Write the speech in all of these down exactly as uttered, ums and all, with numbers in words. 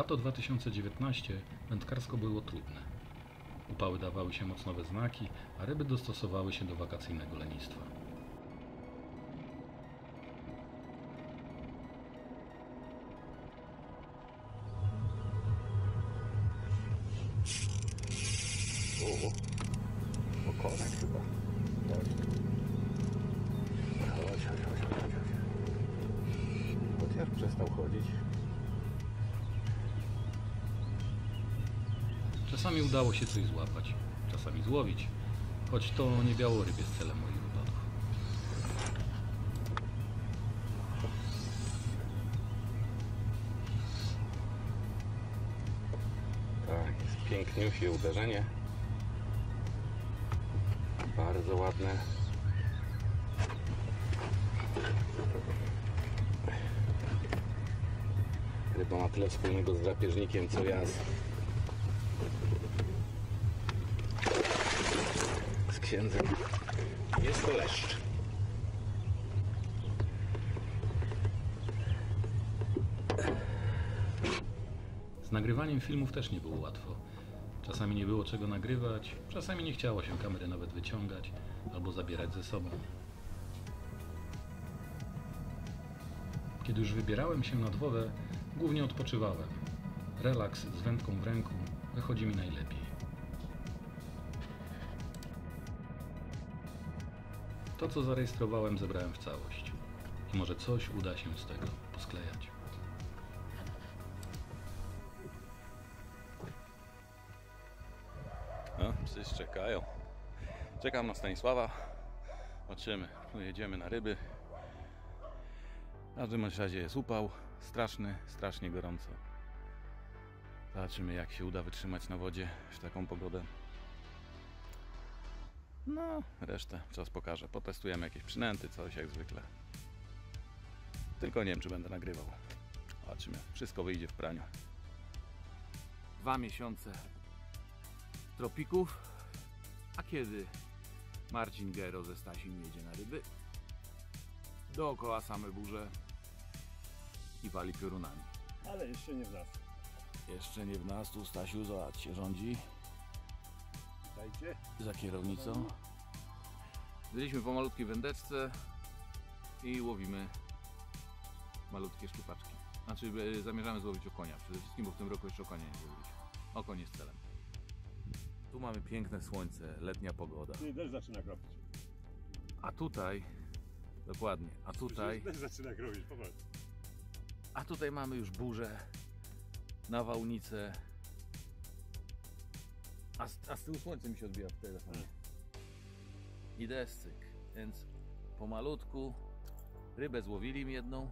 Lato dwa tysiące dziewiętnaście wędkarsko było trudne. Upały dawały się mocno we znaki, a ryby dostosowały się do wakacyjnego lenistwa. O, okonek chyba. Chodź, chodź, chodź, chodź, chodź. Chociaż przestał chodzić. Czasami udało się coś złapać, czasami złowić, choć to nie białoryb jest celem moich wypadów. Tak, jest piękniusie uderzenie. Bardzo ładne. Ryba ma tyle wspólnego z drapieżnikiem, co ja z, z księdzem. Jest to leszcz. Z nagrywaniem filmów też nie było łatwo. Czasami nie było czego nagrywać, czasami nie chciało się kamery nawet wyciągać albo zabierać ze sobą. Kiedy już wybierałem się nad wodę, głównie odpoczywałem. Relaks z wędką w ręku wychodzi mi najlepiej. To, co zarejestrowałem, zebrałem w całość. I może coś uda się z tego posklejać. No, wszyscy czekają. Czekam na Stanisława. Patrzymy, jedziemy na ryby. W każdym razie jest upał. Straszny, strasznie gorąco. Zobaczymy, jak się uda wytrzymać na wodzie w taką pogodę. No, resztę czas pokaże. Potestujemy jakieś przynęty, coś jak zwykle. Tylko nie wiem, czy będę nagrywał. Zobaczymy. Wszystko wyjdzie w praniu. Dwa miesiące tropików. A kiedy Marcin Gero ze Stasim jedzie na ryby? Dookoła same burze i wali piorunami. Ale jeszcze nie w nas. Jeszcze nie w nas. Tu Stasiu, zobacz, się rządzi. Dajcie. Za kierownicą. Byliśmy po malutkiej wędeczce i łowimy malutkie szczupaczki. Znaczy zamierzamy złowić okonia przede wszystkim, bo w tym roku jeszcze okonia nie złowiliśmy. Okoń jest celem. Tu mamy piękne słońce, letnia pogoda. Nie, deszcz zaczyna kropić. A tutaj, dokładnie, a tutaj, Deszcz zaczyna kropić, popatrz. a tutaj mamy już burzę, nawałnicę. A z, a z tyłu słońce mi się odbija w telefonie. Hmm. I deszczyk, więc pomalutku rybę złowili mi jedną.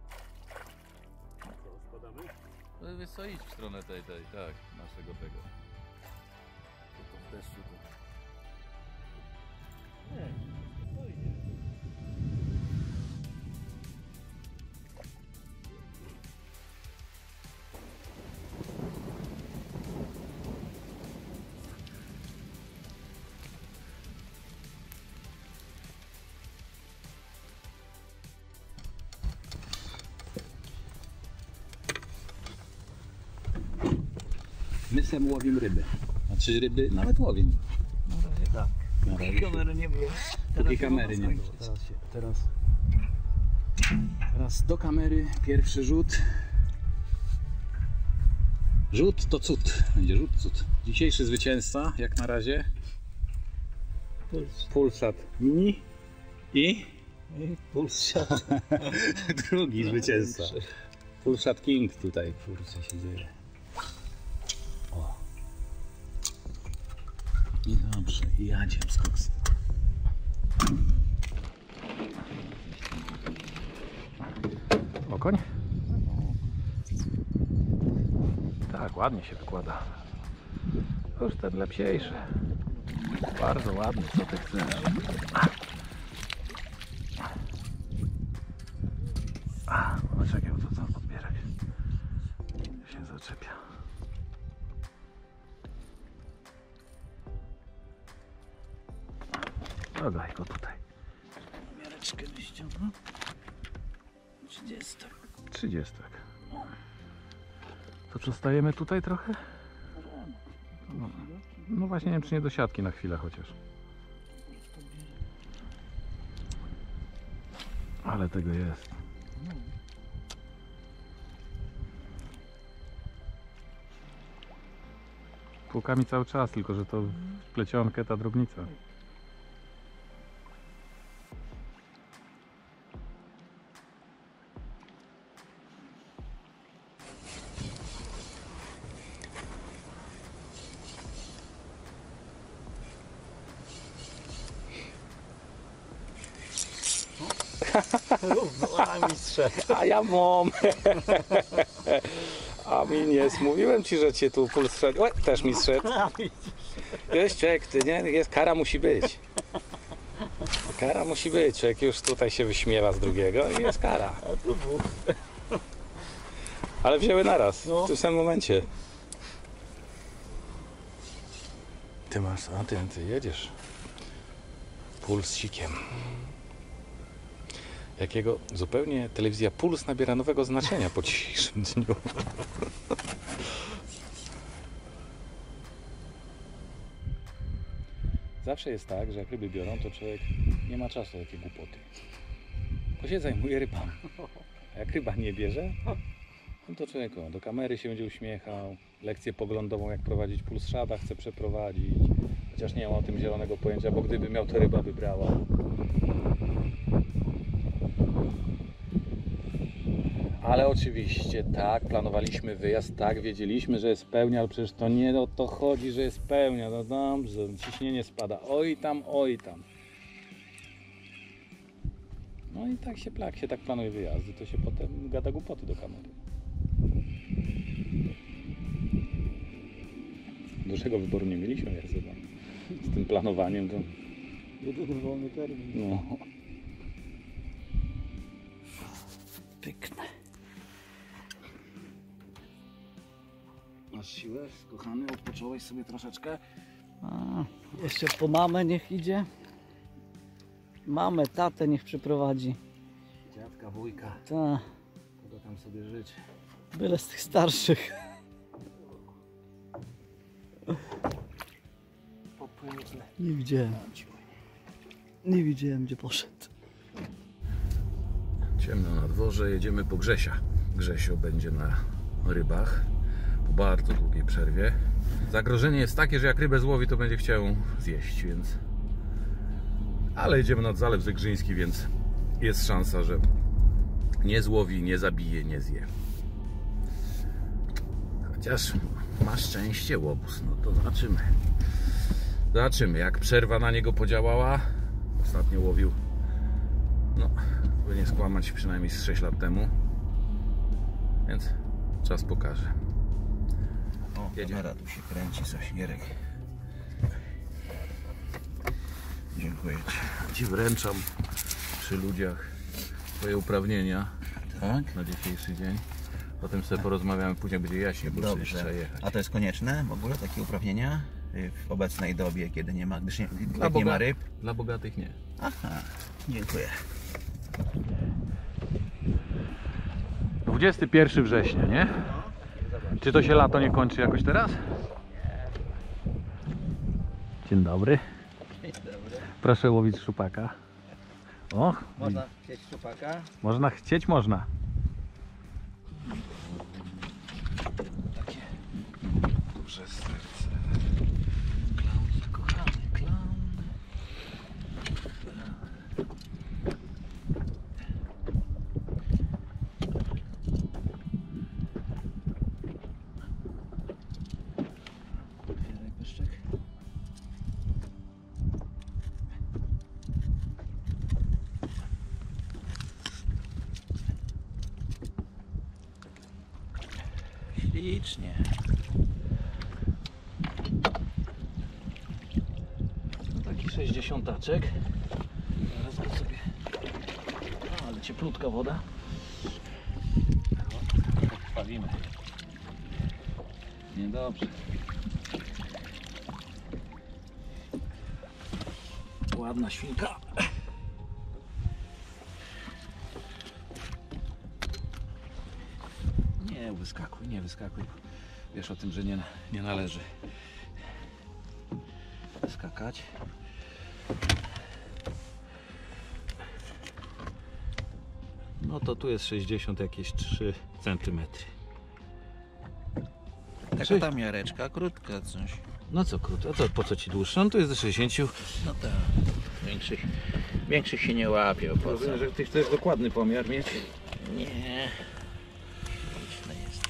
Co, spadamy? No wiesz co, idź w stronę tej, tej, tak, naszego tego. Tylko w deszczu to... Nie, spokojnie. My sam łowimy ryby. Znaczy ryby nawet łowimy. Na razie tak. Na razie Kamery nie było. Póki kamery nie było. Teraz, się, teraz, teraz do kamery pierwszy rzut. Rzut to cud. Będzie rzut cud. Dzisiejszy zwycięzca jak na razie. Puls. Pulsat Mini i Pulsat. drugi zwycięzca. Pulsat King tutaj. Kurczę się dzieje. O. I dobrze, i jadziem z koksem. Okoń? Tak, ładnie się wykłada. Już ten lepsiejszy. Bardzo ładny, co ty chcesz? A, no czekaj, to co podbierać. Się zaczepia. No daj go tutaj. Miareczkę wyściągnę. Trzydziestak. Trzydziestak. To co, stajemy tutaj trochę? No, no właśnie, nie wiem, czy nie do siatki na chwilę chociaż. Ale tego jest. Płukami cały czas, tylko że to w plecionkę ta drobnica. A mistrze. A ja mam. A mi nie jest. Mówiłem ci, że cię tu puls szedł. Oj, też mi zszedł. Wiesz, człowiek, ty nie, jest, kara musi być. Kara musi być. Człowiek już tutaj się wyśmiewa z drugiego i jest kara. A tu był. Ale wzięły naraz, No. w tym samym momencie. Ty masz, a ty, ty jedziesz. Pulsikiem. Jakiego zupełnie telewizja Puls nabiera nowego znaczenia po dzisiejszym dniu. Zawsze jest tak, że jak ryby biorą, to człowiek nie ma czasu na takie głupoty. Bo się zajmuje rybami. A jak ryba nie bierze, no to człowiek o, do kamery się będzie uśmiechał, lekcję poglądową jak prowadzić puls shada chce przeprowadzić. Chociaż nie ma o tym zielonego pojęcia, bo gdyby miał, to ryba by brała. Ale oczywiście tak, planowaliśmy wyjazd, tak, wiedzieliśmy, że jest pełnia, ale przecież to nie o to chodzi, że jest pełnia. No dobrze, ciśnienie spada, oj tam, oj tam. No i tak się, jak się tak planuje wyjazdy, to się potem gada głupoty do kamery. Dużego wyboru nie mieliśmy, jak zobacz. Z tym planowaniem to... Jedyny wolny termin. No. Piękne. Masz siłę, kochany? Odpocząłeś sobie troszeczkę? A, jeszcze po mamę niech idzie. Mamę, tatę niech przyprowadzi. Dziadka, wujka. Tak. Kogo tam sobie żyć? Byle z tych starszych. Popłynę. Nie widziałem. Nie widziałem, gdzie poszedł. Ciemno na dworze, jedziemy po Grzesia. Grzesio będzie na rybach po bardzo długiej przerwie. Zagrożenie jest takie, że jak rybę złowi, to będzie chciał ją zjeść, więc... Ale jedziemy nad Zalew Zegrzyński, więc jest szansa, że nie złowi, nie zabije, nie zje. Chociaż ma szczęście łobuz, no to zobaczymy. Zobaczymy, jak przerwa na niego podziałała. Ostatnio łowił, no, by nie skłamać, przynajmniej z sześć lat temu. Więc czas pokaże. O, kamera tu się kręci, Saśnierek. Dziękuję Ci. Ci wręczam przy ludziach twoje uprawnienia, Tak? na dzisiejszy dzień. Potem sobie porozmawiamy, później będzie jaśniej, bo muszę jeszcze jechać. A to jest konieczne w ogóle takie uprawnienia w obecnej dobie, kiedy nie ma, gdyż nie, jak nie boga- ma ryb? Dla bogatych nie. Aha, dziękuję. dwudziestego pierwszego września, nie? Czy to się lato nie kończy jakoś teraz? Dzień dobry. Dzień dobry. Proszę łowić szczupaka. O, Można chcieć szczupaka? można chcieć, można. Takie duże serce. Klaun zakochany, klaun. Otwieraj pyszczek. Ślicznie. No taki sześćdziesiątaczek. Zaraz go sobie... O, ale cieplutka woda. Krwawimy. Niedobrze. Ładna świnka. Nie Nie wyskakuj, nie wyskakuj. Wiesz o tym, że nie, nie należy skakać. No to tu jest sześćdziesiąt jakieś trzy centymetry. Taka ta miareczka, krótka coś. No co krótko, a co, po co ci dłuższa? No tu jest do sześćdziesiąt. No tak. Większych, większych się nie łapie. Po co? Rozumiem, że ty chcesz dokładny pomiar mieć? Nie. Liczne jest.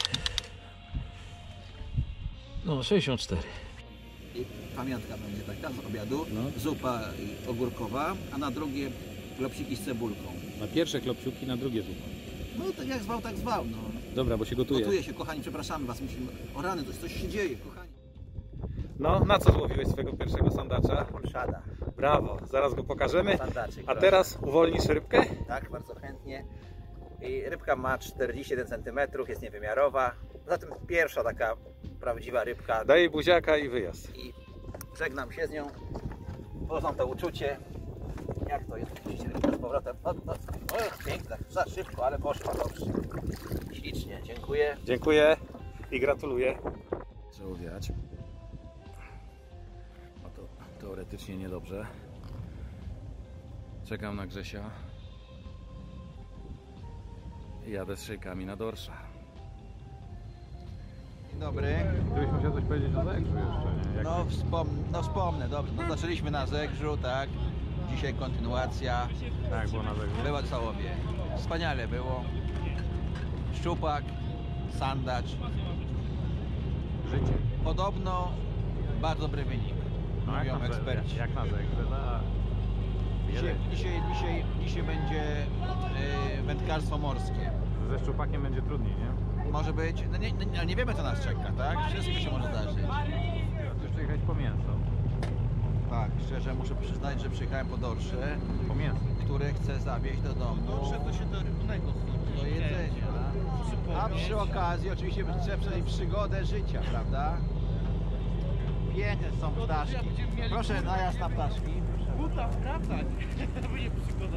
No sześćdziesiąt cztery. I pamiątka będzie taka z obiadu, No. zupa ogórkowa, a na drugie klopsiki z cebulką. Na pierwsze klopsiuki, na drugie zupa. No tak jak zwał, tak zwał. No. Dobra, bo się gotuje. Gotuje się, kochani, przepraszamy was, musimy... O rany, coś, coś się dzieje, kochani. No, na co złowiłeś swojego pierwszego sandacza? Polszada, Brawo, zaraz go pokażemy. sandaczyk. A teraz uwolnisz rybkę? Tak, bardzo chętnie. I rybka ma czterdzieści jeden centymetrów, jest niewymiarowa. Poza tym pierwsza taka prawdziwa rybka. Daj jej buziaka i wyjazd. I żegnam się z nią. Poznam to uczucie. Jak to jest? Puścić rybkę z powrotem. No, no, no jest piękne, za szybko, ale poszła dobrze. Ślicznie, dziękuję. Dziękuję i gratuluję. Trzeba wiać. No to teoretycznie niedobrze. Czekam na Grzesia. I jadę z szejkami na dorsza. Dzień dobry. Gdybyś musiał coś powiedzieć o Zegrzu jeszcze, nie? Jak No, wspom no wspomnę, dobrze. No, zaczęliśmy na Zegrzu, tak? Dzisiaj kontynuacja. tak było na Zegrzu? Była całowie. Wspaniale było. Szczupak, sandacz. Życie. Podobno bardzo dobry wynik. No, jak Mówią na, eksperci. jak, jak na Zegrze, na... Dzisiaj, dzisiaj, dzisiaj, dzisiaj będzie yy, wędkarstwo morskie. Ze szczupakiem będzie trudniej, nie? Może być, no nie, nie, nie wiemy co nas czeka, tak? Wszystko się może zdarzyć. Chcesz przyjechać po mięso. Tak, szczerze muszę przyznać, że przyjechałem po dorsze, Po mięso. które chcę zawieźć do domu. Dorsze to się do rybnego do jedzenia. A przy okazji oczywiście chcę przejść przygodę życia, prawda? Piękne są ptaszki. Proszę najazd na ptaszki. Buta wracać, to będzie przygoda.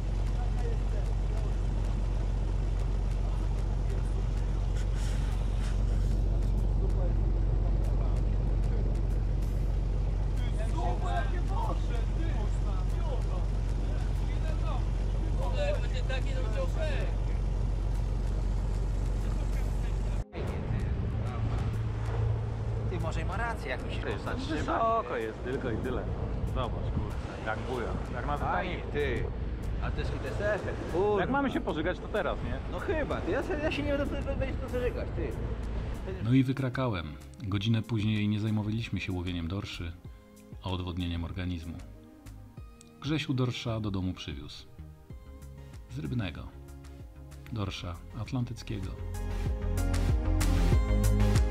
Ty może ma rację, jak mi się zatrzyma. Wysoko jest, tylko i tyle. Zobacz, kurde, jak buja. Jak na Fajnie, Titanicu. ty. A to jest to jest efekt, kurwa. Jak mamy się pożygać, to teraz, nie? No chyba, ty, ja, ja się nie będę zażygać, ty. No i wykrakałem. Godzinę później nie zajmowaliśmy się łowieniem dorszy, a odwodnieniem organizmu. Grzesiu dorsza do domu przywiózł. Z rybnego. Dorsza atlantyckiego.